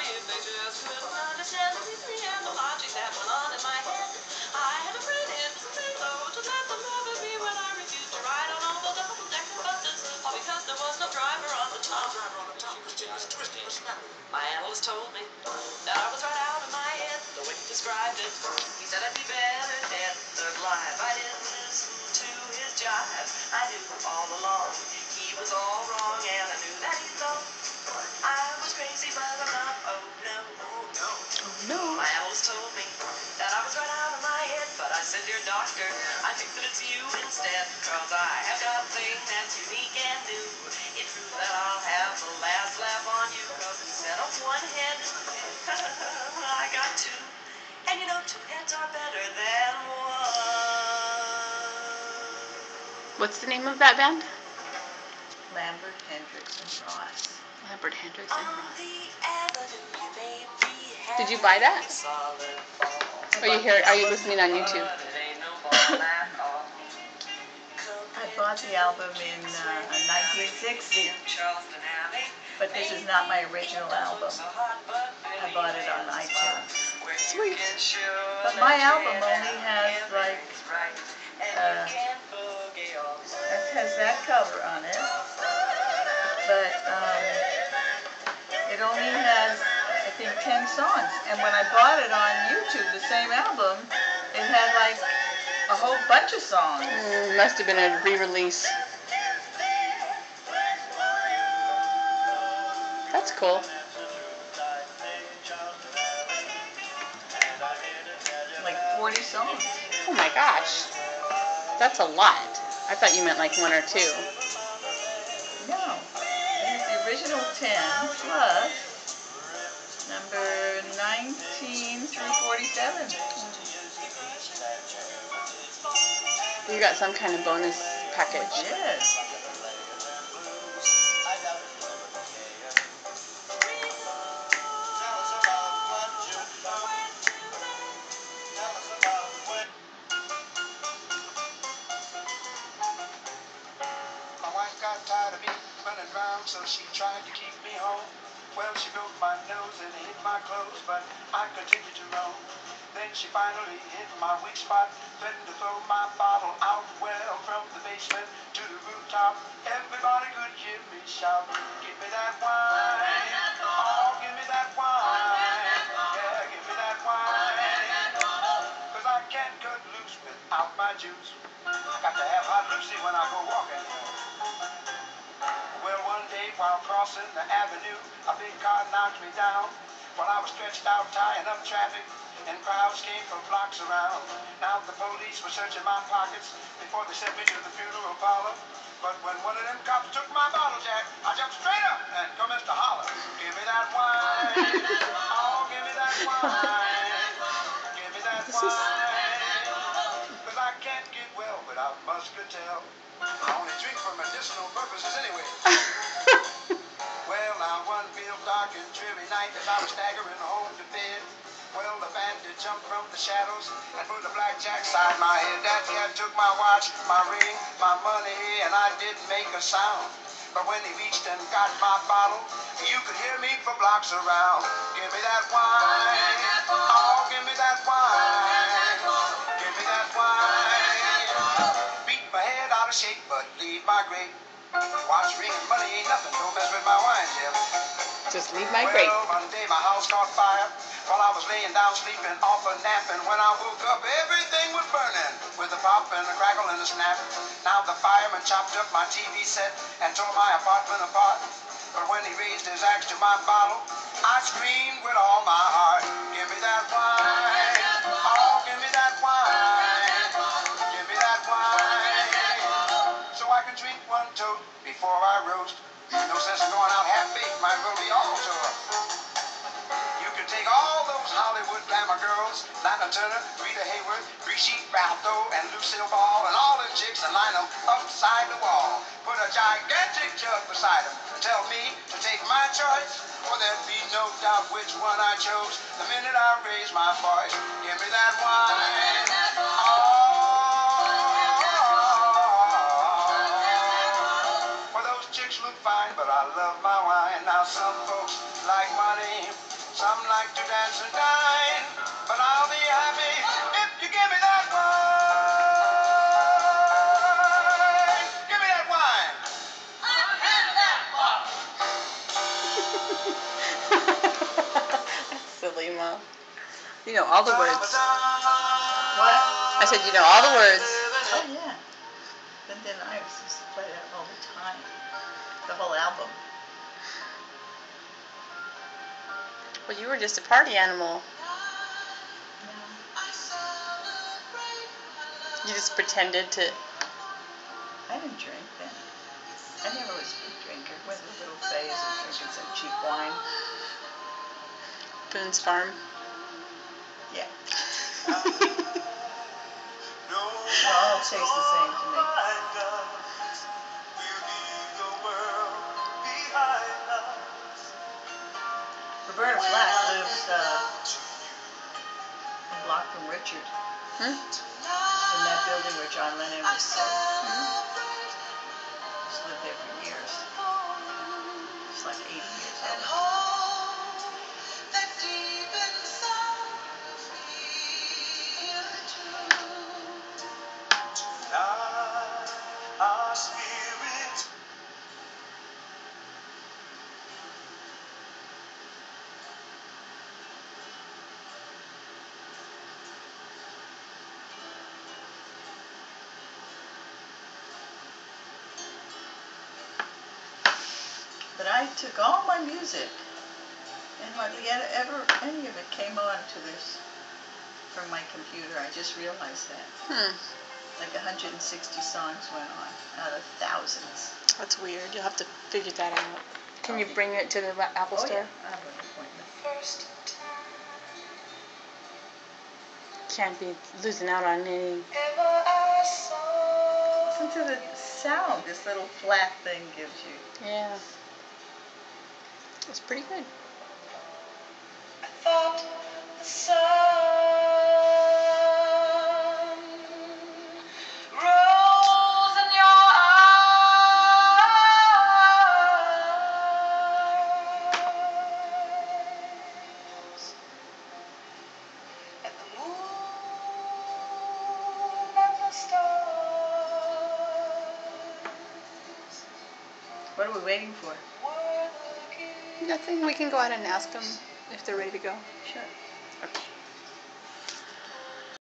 just couldn't understand the reasoning and the logic that went on in my head. I had a friend in Mexico to let them love me when I refused to ride on all the double-decker buses, all because there was no driver on the top. My analyst told me that I was right out of my head the way he described it. He said I'd be better dead than alive. I didn't listen to his jive. I knew all along he was all wrong, and I knew that he thought I was crazy, but I'm not. Oh no, oh no. Oh no. My analyst told me that I was right out of my head, but I said, dear doctor, I think that it's you instead, cause I have got a thing that's unique and new. It's true that I'll have the last laugh on you, cause instead of one head, I got two. And you know, two heads are better than one. What's the name of that band? Lambert, Hendricks, and Ross. Lambert, Hendricks, and Ross. Did you buy that? Or are you listening on YouTube? I bought the album in 1960, but this is not my original album. I bought it on iTunes. Sweet. But my album only has like, it has that cover on it, but it only has, I think, 10 songs. And when I bought it on YouTube, the same album, it had like a whole bunch of songs. Must have been a re-release. That's cool. Like 40 songs. Oh my gosh. That's a lot. I thought you meant like one or two. No. It has the original 10 plus number 19 through 47. You got some kind of bonus package. Yes. My wife got tired of me running around, so she tried to keep me home. Well, she broke my nose and hit my clothes, but I continued to roam. Then she finally hit my weak spot, threatened to throw my bottle out. Well, from the basement to the rooftop, everybody could hear me shout, give me that wine, oh, give me that wine, yeah, give me that wine, cause I can't cut loose without my juice. I got to have hot Lucy when I go walking. Well, one day while crossing the avenue, a big car knocked me down. While I was stretched out tying up traffic, and crowds came from blocks around. Now the police were searching my pockets before they sent me to the funeral parlor. But when one of them cops took my bottle jack, I jumped straight up and commenced to holler, give me that wine, oh, give me that wine, give me that wine, cause I can't get well without muscatel. I only drink for medicinal purposes anyway. Well, now one real dark and dreary night as I was staggering home to bed. Well, the bandit jumped from the shadows and put a blackjack side my head. That cat took my watch, my ring, my money, and I didn't make a sound. But when he reached and got my bottle, you could hear me for blocks around. Give me that wine, oh, give me that wine, give me that wine. Beat my head out of shape, but leave my grave. Watch, ring, and money ain't nothing, don't mess with my wine, Jim. Just leave my grave. Well, one day my house caught fire while I was laying down sleeping off a nap. And when I woke up, everything was burning with a pop and a crackle and a snap. Now the fireman chopped up my TV set and tore my apartment apart. But when he raised his axe to my bottle, I screamed with all my heart, give me that wine, oh, give me that wine, give me that wine, so I can drink one toast before I roast. No sense in going out half-baked, might as well be all sore. You can take all those Hollywood glamour girls, Lana Turner, Rita Hayworth, Brigitte Bardot, and Lucille Ball, and all them chicks and line them upside the wall. Put a gigantic jug beside them. Tell me to take my choice, or there'd be no doubt which one I chose the minute I raise my voice. Give me that wine. Well, those chicks look fine, but I love my wine. Now some folks like money, Some like to dance and dine, but I'll be happy if you give me that wine. Give me that wine. That's silly, Mom. You know all the words. What? I said you know all the words. Oh yeah. And then I used to play that all the time. The whole album. Well, you were just a party animal. No. You just pretended to. I didn't drink then. I never was a big drinker. Went through a little phase of drinking some cheap wine. Boone's Farm. Yeah. It all tastes the same to me. Roberta Flack lives a block from Richard. Hmm? In that building where John Lennon was killed. She's lived there for years. She's like 80 years old. But I took all my music, and hardly any of it came on to this from my computer. I just realized that. Like 160 songs went on out of thousands. That's weird. You'll have to figure that out. Can you bring it to the Apple Store? Yeah. I have an appointment. Can't be losing out on any. Listen to the sound this little flat thing gives you. Yeah. It's pretty good. I thought the sun rose in your eyes, and the moon and the stars What are we waiting for? were the gifts. Nothing. We can go ahead and ask them if they're ready to go. Sure. Okay.